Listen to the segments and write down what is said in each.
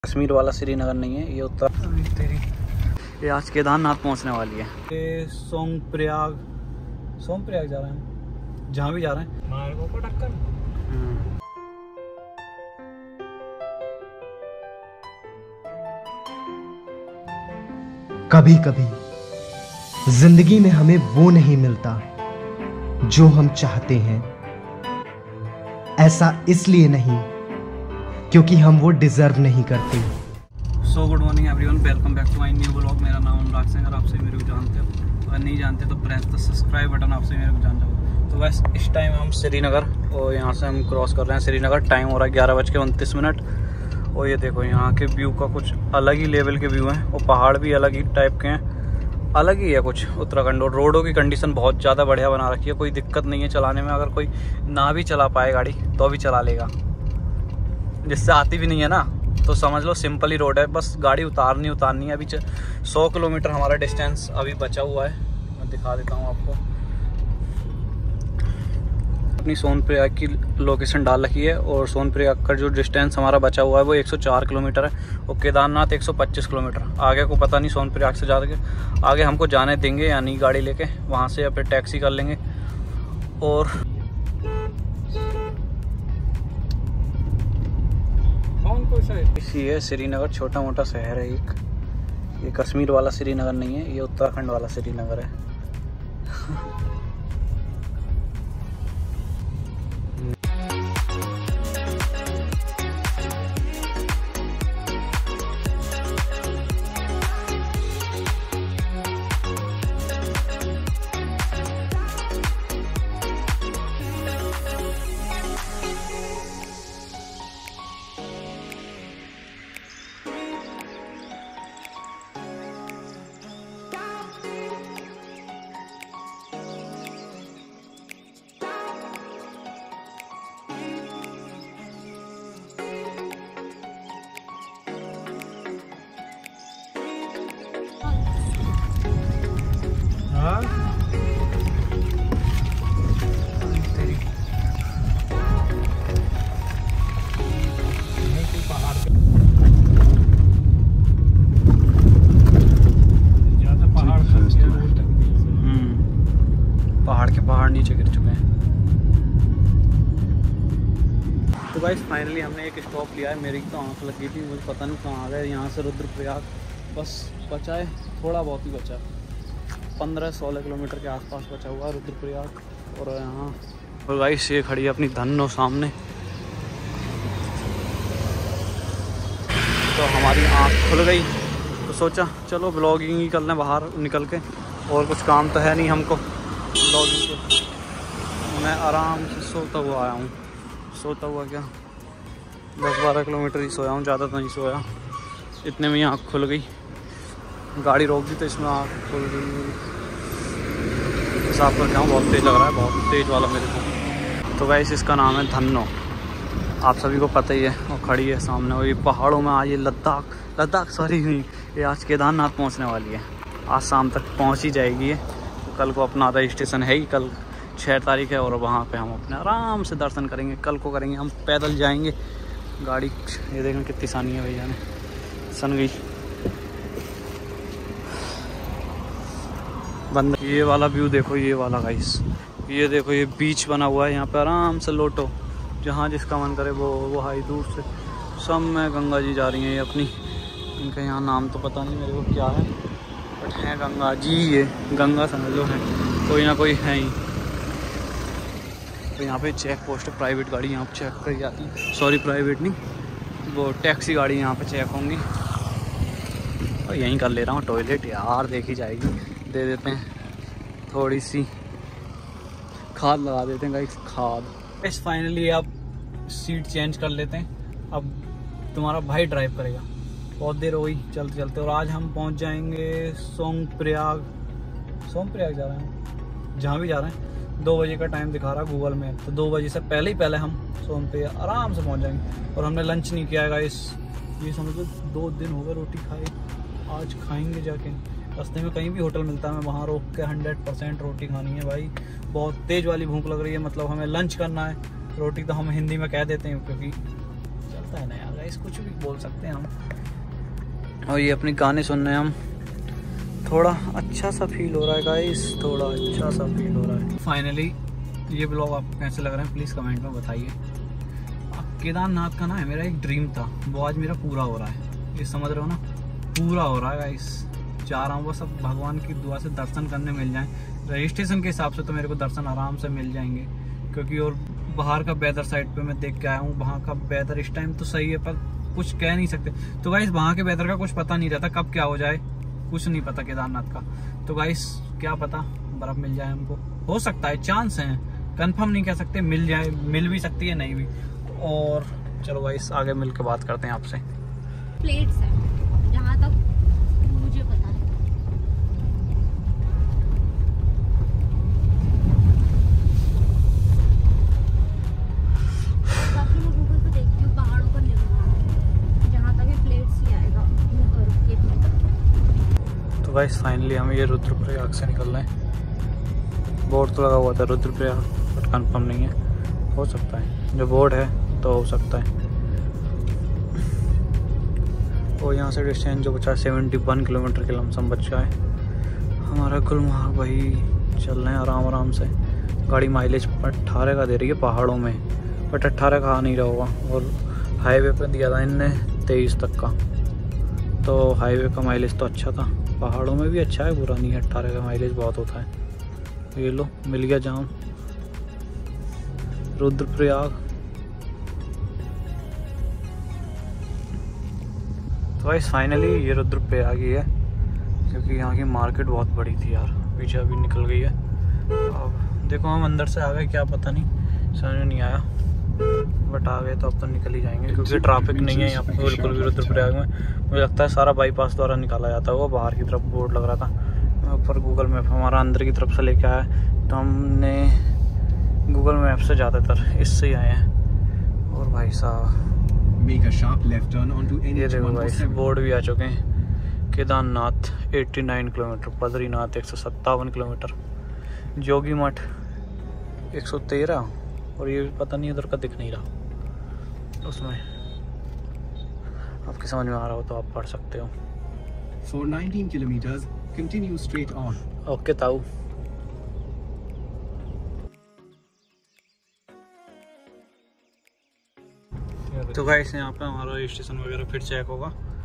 कश्मीर वाला श्रीनगर नहीं है, ये उत्तर। ये आज केदारनाथ पहुंचने वाली है। ये सोमप्रयाग जा रहे हैं, जहाँ भी जा रहे हैं मार्गों को टक्कर। कभी कभी जिंदगी में हमें वो नहीं मिलता जो हम चाहते हैं। ऐसा इसलिए नहीं क्योंकि हम वो डिजर्व नहीं करते। So good morning everyone, welcome back to my new blog. मेरा नाम अनुराग सिंह, आप सभी मेरे को जानते हो, अगर नहीं जानते तो प्रेस द सब्सक्राइब बटन, आप सभी मेरे को जान जाओ। तो बस इस टाइम हम श्रीनगर, और यहाँ से हम क्रॉस कर रहे हैं श्रीनगर। टाइम हो रहा है 11:29। और ये देखो यहाँ के व्यू का कुछ अलग ही लेवल के व्यू हैं, और पहाड़ भी अलग ही टाइप के हैं, अलग ही है कुछ उत्तराखंड। और रोडों की कंडीशन बहुत ज़्यादा बढ़िया बना रखी है, कोई दिक्कत नहीं है चलाने में। अगर कोई ना भी चला पाए गाड़ी तो भी चला लेगा, जिससे आती भी नहीं है ना, तो समझ लो सिंपल ही रोड है, बस गाड़ी उतारनी है। अभी 100 किलोमीटर हमारा डिस्टेंस अभी बचा हुआ है, मैं दिखा देता हूँ आपको। अपनी सोनप्रयाग की लोकेशन डाल रखी है, और सोनप्रयाग का जो डिस्टेंस हमारा बचा हुआ है वो 104 किलोमीटर है, और केदारनाथ 125 किलोमीटर। आगे को पता नहीं सोनप्रयाग से ज़्यादा आगे हमको जाने देंगे या नहीं गाड़ी लेके, वहाँ से या फिर टैक्सी कर लेंगे। और इसी है श्रीनगर, छोटा मोटा शहर है एक। ये कश्मीर वाला श्रीनगर नहीं है, ये उत्तराखंड वाला श्रीनगर है। पहाड़ नीचे गिर चुके हैं। तो गाइस फाइनली हमने एक स्टॉप लिया है। मेरी तो आंख लगी थी, मुझे पता नहीं कहाँ आ गए। यहाँ से रुद्रप्रयाग बस बचा है, थोड़ा बहुत ही बचा, 15-16 किलोमीटर के आसपास बचा हुआ है रुद्रप्रयाग। और यहाँ और गाइस ये खड़ी है अपनी धन्नो सामने। तो हमारी आँख खुल गई, तो सोचा चलो ब्लॉगिंग ही कर लें बाहर निकल के, और कुछ काम तो है नहीं हमको ब्लॉगिंग के। मैं आराम से सोता हुआ आया हूँ, सोता हुआ क्या 10-12 किलोमीटर ही सोया हूँ, ज़्यादा तो नहीं सोया। इतने में ही आँख खुल गई, गाड़ी रोक दी तो इसमें आँख खुल गई। हिसाब करके आऊँ, बहुत तेज़ लग रहा है, बहुत तेज़ वाला मेरे को। तो गाइस इसका नाम है धन्नो, आप सभी को पता ही है। और खड़ी है सामने, और ये पहाड़ों में आज ये लद्दाख सॉरी नहीं, ये आज केदारनाथ पहुँचने वाली है। आज शाम तक पहुँच ही जाएगी ये। तो कल को अपना रजिस्ट्रेशन है ही, कल 6 तारीख है, और वहाँ पे हम अपने आराम से दर्शन करेंगे। कल को करेंगे, हम पैदल जाएंगे। गाड़ी ये देखें कितनी सानी है भैया ने, सन गई बंद। ये वाला व्यू देखो, ये वाला गाइस, ये देखो ये बीच बना हुआ है। यहाँ पे आराम से लोटो, जहाँ जिसका मन करे वो हाई दूर से। सब में गंगा जी जा रही हैं ये अपनी, इनका यहाँ नाम तो पता नहीं मेरे को क्या है, बट है गंगा जी। ये गंगा समझ लो है, कोई ना कोई है ही। तो यहाँ पे चेक पोस्ट है, प्राइवेट गाड़ी यहाँ पे चेक करी जाती है। सॉरी प्राइवेट नहीं, वो टैक्सी गाड़ी यहाँ पे चेक होंगी। और यहीं कर ले रहा हूँ टॉयलेट, यार देखी जाएगी। दे देते हैं थोड़ी सी खाद, लगा देते हैं गाइस खाद। इस फाइनली आप सीट चेंज कर लेते हैं, अब तुम्हारा भाई ड्राइव करेगा। बहुत देर हो गई चलते चलते, और आज हम पहुंच जाएंगे सोमप्रयाग जा रहे हैं, जहाँ भी जा रहे हैं। 2 बजे का टाइम दिखा रहा गूगल मैप, तो 2 बजे से पहले ही हम सोमप्रयाग आराम से पहुंच जाएंगे। और हमने लंच नहीं किया है गाइस, ये समझ लो 2 दिन हो गए रोटी खाए, आज खाएंगे जाके। रास्ते में कहीं भी होटल मिलता है मैं वहाँ रोक के 100% रोटी खानी है भाई। बहुत तेज़ वाली भूख लग रही है, मतलब हमें लंच करना है। रोटी तो हम हिंदी में कह देते हैं क्योंकि होता है ना यार गाइस, कुछ भी बोल सकते हैं हम। और ये अपने गाने सुन रहे हैं हम, थोड़ा अच्छा सा फील हो रहा है गाइस, थोड़ा अच्छा सा फील हो रहा है। फाइनली ये ब्लॉग आपको कैसे लग रहा है प्लीज़ कमेंट में बताइए। केदारनाथ का ना है मेरा एक ड्रीम था, वो आज मेरा पूरा हो रहा है, ये समझ रहे हो ना, पूरा हो रहा है गाइस। जा रहा हूँ बस, अब भगवान की दुआ से दर्शन करने मिल जाएं। रजिस्ट्रेशन के हिसाब से तो मेरे को दर्शन आराम से मिल जाएंगे, क्योंकि और बाहर का वेदर साइड पे मैं देख के आया हूँ, वहाँ का वेदर इस टाइम तो सही है पर कुछ कह नहीं सकते। तो गाइस वहाँ के वेदर का कुछ पता नहीं रहता, कब क्या हो जाए कुछ नहीं पता केदारनाथ का। तो गाइस क्या पता बर्फ़ मिल जाए हमको, हो सकता है, चांस है, कंफर्म नहीं कह सकते, मिल जाए, मिल भी सकती है नहीं भी। और चलो गाइस आगे मिल के बात करते हैं आपसे। प्लेट्स है जहाँ तक मुझे पता है। बाकी मैं गूगल पे देखती हूँ पहाड़ों का निर्माण, जहाँ तक ये प्लेट्स ही आएगा के। तो गाइस फाइनली हम ये रुद्रप्रयाग से निकल रहे हैं। बोर्ड तो लगा हुआ था रुद्रप्रयाग, बट कंफर्म नहीं है, हो सकता है, जो बोर्ड है तो हो सकता है। और यहाँ से डिस्टेंस जो बचा 71 किलोमीटर के लमसम बचा है हमारा गुलमर्ग। भाई चल रहे हैं आराम आराम से, गाड़ी माइलेज 18 का दे रही है पहाड़ों में, बट 18 का आ नहीं रहा होगा। और हाईवे पे दिया था इनने 23 तक का, तो हाईवे का माइलेज तो अच्छा था, पहाड़ों में भी अच्छा है, बुरा नहीं है, 18 का माइलेज बहुत होता है। ये लो मिल गया जाम, रुद्रप्रयाग। तो गाइस फाइनली ये रुद्रप्रयाग ही है, क्योंकि यहाँ की मार्केट बहुत बड़ी थी यार, पीछे अभी निकल गई है। अब देखो हम अंदर से आ गए, क्या पता नहीं, समझ में नहीं आया, बट आ गए तो अब तो निकल ही जाएंगे, क्योंकि ट्रैफिक नहीं है यहाँ पे बिल्कुल भी रुद्रप्रयाग में। मुझे लगता है सारा बाईपास द्वारा निकाला जाता है, वो बाहर की तरफ बोर्ड लग रहा था। ऊपर गूगल मैप हमारा अंदर की तरफ से लेके आया, तो हमने गूगल मैप से ज़्यादातर इससे ही आए हैं। और भाई साहब Make a sharp left turn onto ये देखो भाई NH147. बोर्ड भी आ चुके हैं। केदारनाथ 89 किलोमीटर, बद्रीनाथ 157 किलोमीटर, जोगी मठ 113, और ये पता नहीं इधर का दिख नहीं रहा उसमें, आपके समझ में आ रहा हो तो आप पढ़ सकते हो। For 19 kilometers, continue straight on. Okay ताऊ। तो गाइस यहाँ पे हमारा रजिस्ट्रेशन वगैरह फिर चेक होगा।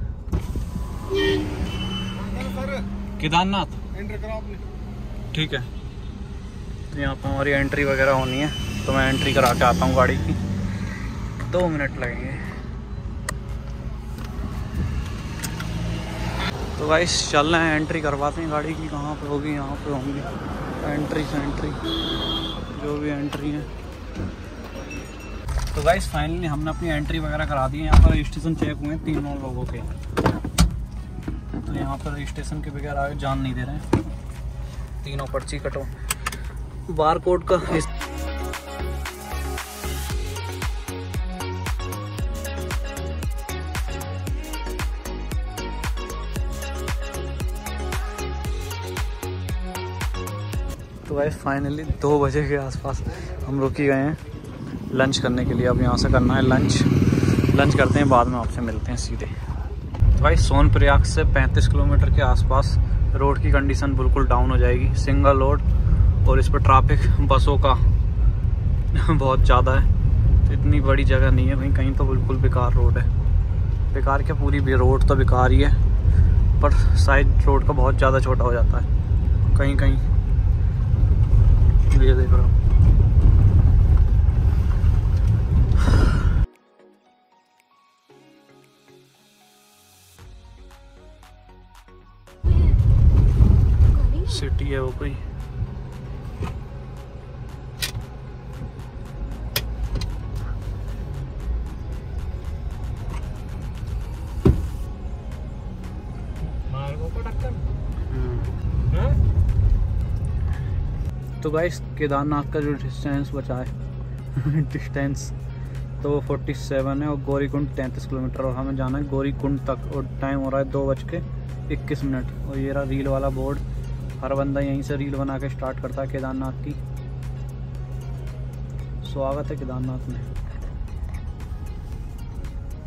केदारनाथ ठीक है, तो यहाँ पे हमारी एंट्री वगैरह होनी है, तो मैं एंट्री करा के आता हूँ गाड़ी की, 2 मिनट लगेंगे। तो गाइस चल रहे हैं, एंट्री करवाते हैं गाड़ी की, कहाँ पे होगी, यहाँ पे होंगी एंट्री से एंट्री, जो भी एंट्री है। तो गाइस फाइनली हमने अपनी एंट्री वगैरह करा दी है। यहाँ पर रजिस्ट्रेशन चेक हुए हैं 3 लोगों के, तो यहाँ पर रजिस्ट्रेशन के बगैर आगे जान नहीं दे रहे हैं। तीनों पर्ची कटो, बार कोड का तो गाइस फाइनली 2 बजे के आसपास हम रुक ही गए हैं लंच करने के लिए। अब यहाँ से करना है लंच करते हैं, बाद में आपसे मिलते हैं सीधे। तो भाई सोनप्रयाग से 35 किलोमीटर के आसपास रोड की कंडीशन बिल्कुल डाउन हो जाएगी, सिंगल रोड, और इस पर ट्रैफिक बसों का बहुत ज़्यादा है, तो इतनी बड़ी जगह नहीं है, कहीं कहीं तो बिल्कुल बेकार रोड है। बेकार क्या, पूरी भी रोड तो बेकार ही है, पर साइड रोड का बहुत ज़्यादा छोटा हो जाता है कहीं कहीं। ये देख रहा हूँ, सिटी है वो कोई। तो गाइस केदारनाथ का जो डिस्टेंस बचा है डिस्टेंस तो वो 47 है, और गौरीकुंड 33 किलोमीटर, और हमें जाना है गौरीकुंड तक, और टाइम हो रहा है 2:21। और ये रहा रील वाला बोर्ड, हर बंदा यहीं से रील बना के स्टार्ट करता है केदारनाथ की। स्वागत है केदारनाथ में।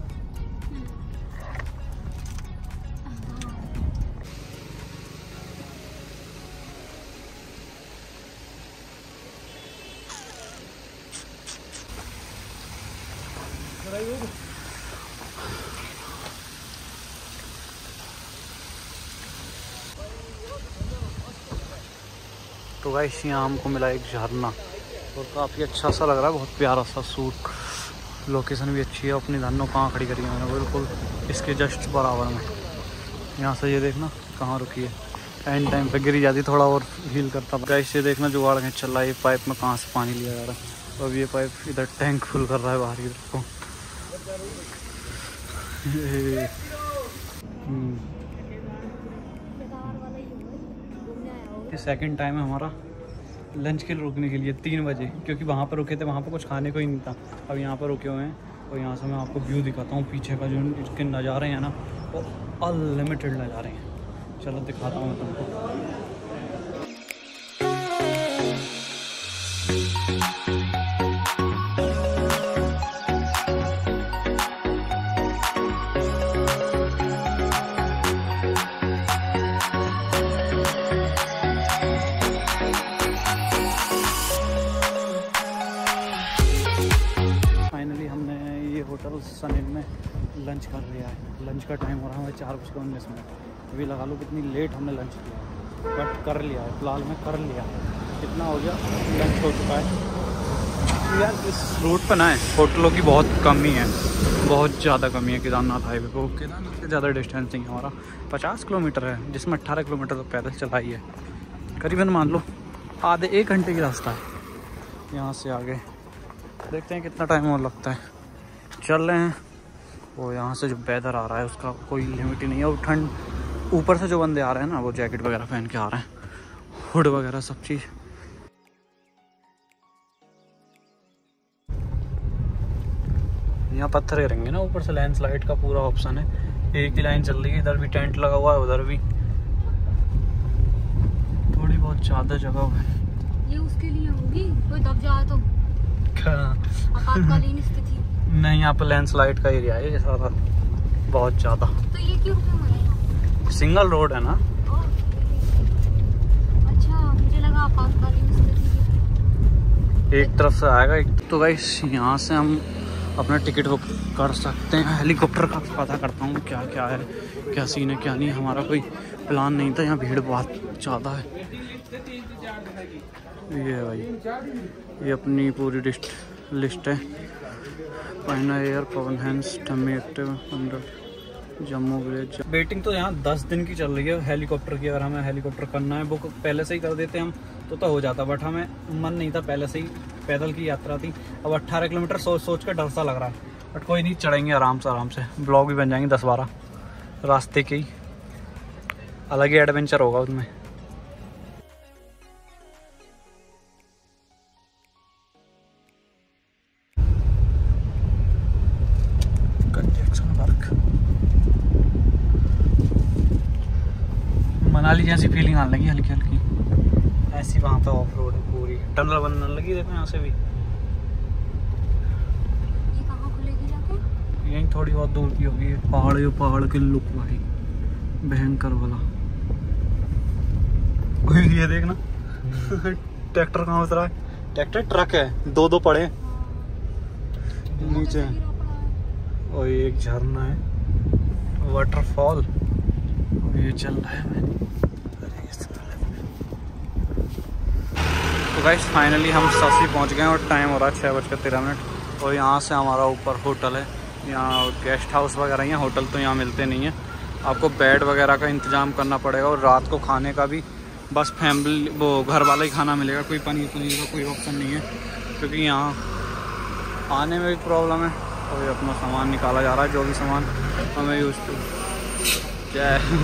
तो गाइस यहाँ हमको मिला एक झरना और काफ़ी अच्छा सा लग रहा है, बहुत प्यारा सा सूट। लोकेशन भी अच्छी है। अपनी धनो कहाँ खड़ी करी है मैंने, बिल्कुल इसके जस्ट बराबर में। यहाँ से ये देखना कहाँ रुकी है, एंड टाइम पे गिरी जाती, थोड़ा और हील करता। गाइस ये देखना जुगाड़ के चल रहा है, ये पाइप में कहाँ से पानी लिया जा रहा है। अब ये पाइप इधर टैंक फुल कर रहा है बाहर की तरफ को। सेकंड टाइम है हमारा लंच के लिए रुकने के लिए 3 बजे, क्योंकि वहाँ पर रुके थे, वहाँ पर कुछ खाने को ही नहीं था। अब यहाँ पर रुके हुए हैं और यहाँ से मैं आपको व्यू दिखाता हूँ पीछे का, जो इसके नज़ारे हैं ना वो अनलिमिटेड नज़ारे हैं। चलो दिखाता हूँ मैं तुमको। होटल सन इन में लंच कर लिया है। लंच का टाइम हो रहा है 4:19। अभी लगा लो कितनी लेट हमने लंच किया है, बट कर लिया है। फिलहाल में कर लिया है, कितना हो गया, लंच हो चुका है। यार इस रूट पर ना है होटलों की बहुत कमी है, बहुत ज़्यादा कमी है। केदारनाथ हाईवे को, केदारनाथ से ज़्यादा डिस्टेंसिंग हमारा 50 किलोमीटर है, जिसमें 18 किलोमीटर तो पैदल चलाई है। करीबन मान लो आधे 1 घंटे की रास्ता है यहाँ से आगे। देखते हैं कितना टाइम और लगता है। चल रहे हैं। वो यहाँ से जो वेदर आ रहा है उसका कोई लिमिट ही नहीं है। और ठंड, ऊपर से जो बंदे आ रहे हैं ना वो जैकेट वगैरह पहन के आ रहे हैं, हुड वगैरह सब चीज़। यहाँ पत्थर गिरेंगे ना ऊपर से, लैंडस्लाइड का पूरा ऑप्शन है। एक ही लाइन चल रही है, इधर भी टेंट लगा हुआ है, उधर भी थोड़ी बहुत ज़्यादा जगह है। ये उसके लिए होगी, कोई दब जाए तो आपातकालीन स्थिति। नहीं, यहाँ पर लैंडस्लाइड का एरिया है ये सारा, बहुत ज़्यादा। तो ये क्यों है? सिंगल रोड है ना। अच्छा, मुझे लगा आपातकालीन स्थिति एक तरफ से आएगा एक। तो गाइस यहाँ से हम अपना टिकट बुक कर सकते हैं। हेलीकॉप्टर का पता करता हूँ क्या क्या है, क्या सीन है क्या नहीं। हमारा कोई प्लान नहीं था, यहाँ भीड़ बहुत ज़्यादा है। ये है भाई, ये अपनी पूरी लिस्ट है। पायना एयर, पवन हैंस, टमी एक्टिव, अंडर जम्मू विलेज। वेटिंग तो यहाँ 10 दिन की चल रही है हेलीकॉप्टर की। अगर हमें हेलीकॉप्टर करना है बुक पहले से ही कर देते हम तो हो जाता, बट हमें मन नहीं था, पहले से ही पैदल की यात्रा थी। अब 18 किलोमीटर सोच कर डर सा लग रहा है, बट कोई नहीं, चढ़ेंगे आराम से। ब्लॉग भी बन जाएंगे 10-12 रास्ते के ही, अलग ही एडवेंचर होगा उसमें। मनाली जैसी फीलिंग आने लगी हल्की हल्की ऐसी। वहाँ पे ऑफ रोड है, पूरी टनल बनने लगी। देखो यहाँ से भी, ये कहाँ खुलेगी जाके? यहीं थोड़ी बहुत दूर की होगी। पहाड़ के लुक भाई भयंकर वाला। ये देखना ट्रैक्टर कहाँ उतरा है, ट्रक है, दो पड़े नीचे। और ये एक झरना है, वाटरफॉल, और ये चल रहा है। तो गाइस फाइनली हम ससी पहुंच गए और टाइम हो रहा है 6:13। और यहाँ से हमारा ऊपर होटल है। यहाँ गेस्ट हाउस वगैरह हैं, होटल तो यहाँ मिलते नहीं हैं। आपको बेड वगैरह का इंतज़ाम करना पड़ेगा। और रात को खाने का भी बस फैमिली वो घर वाला ही खाना मिलेगा, कोई पनीर का कोई ऑप्शन नहीं है, क्योंकि यहाँ आने में भी प्रॉब्लम है। और ये अपना सामान निकाला जा रहा है, जो भी सामान हमें यूज़ टू क्या है।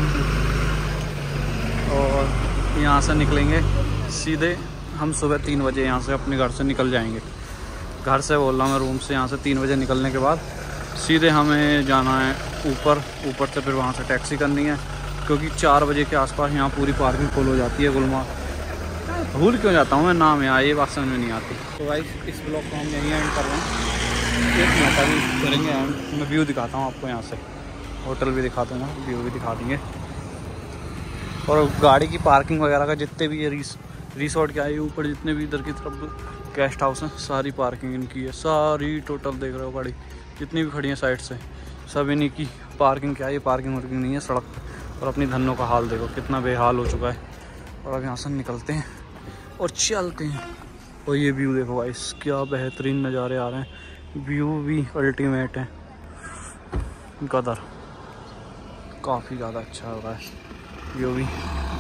और यहाँ से निकलेंगे सीधे हम सुबह 3 बजे यहाँ से अपने घर से निकल जाएंगे। घर से बोल रहा हूँ मैं, रूम से। यहाँ से 3 बजे निकलने के बाद सीधे हमें जाना है ऊपर से फिर वहाँ से टैक्सी करनी है, क्योंकि 4 बजे के आसपास यहाँ पूरी पार्किंग फुल हो जाती है। गुलमार्ग भूल क्यों जाता हूँ मैं नाम, यहाँ ये बात समझ में नहीं आती। तो भाई इस ब्लॉग को हम यहीं एंड कर रहे हैं। 1 मिनट अभी करेंगे एंड। मैं व्यू दिखाता हूँ आपको, यहाँ से होटल भी दिखा दूँगा, व्यू भी दिखा देंगे। और गाड़ी की पार्किंग वगैरह का जितने भी ये रिसोर्ट के आए ऊपर जितने भी इधर की तरफ गेस्ट हाउस हैं, सारी पार्किंग इनकी है, सारी टोटल देख रहे हो गाड़ी जितनी भी खड़ी हैं साइड से सब इन्हीं की पार्किंग। क्या ये पार्किंग वार्किंग नहीं है, सड़क। और अपनी धनों का हाल देखो कितना बेहाल हो चुका है। और अब यहाँ से निकलते हैं और चलते हैं। और ये व्यू देखो भाई, क्या बेहतरीन नज़ारे आ रहे हैं। व्यू भी अल्टीमेट है। गदर काफ़ी ज़्यादा अच्छा हो रहा है व्यू भी।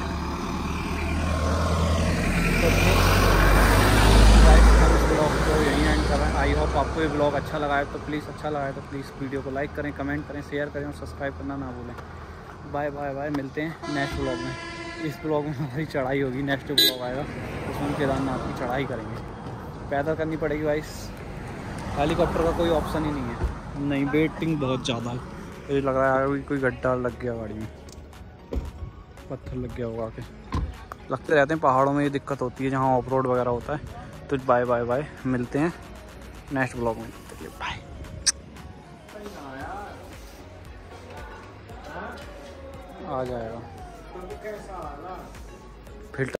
ब्लॉग को यहीं एंड कर रहे हैं। आई होप आपको ये ब्लॉग अच्छा लगा है तो प्लीज़ वीडियो को लाइक करें, कमेंट करें, शेयर करें और सब्सक्राइब करना ना भूलें। बाय बाय बाय, मिलते हैं नेक्स्ट ब्लॉग में। इस ब्लॉग में हमारी चढ़ाई होगी, नेक्स्ट ब्लॉग आएगा उसमें केदारनाथ की चढ़ाई करेंगे। पैदल करनी पड़ेगी भाई, हेलीकॉप्टर का कोई ऑप्शन ही नहीं है। नहीं, वेटिंग बहुत ज़्यादा है। मुझे लग रहा है कोई गड्ढा लग गया गाड़ी में, पत्थर लग गया होगा आके। लगते रहते हैं पहाड़ों में, ये दिक्कत होती है जहाँ ऑफ रोड वगैरह होता है। तो बाय बाय बाय, मिलते हैं नेक्स्ट ब्लॉग में। बाय। आ जाएगा।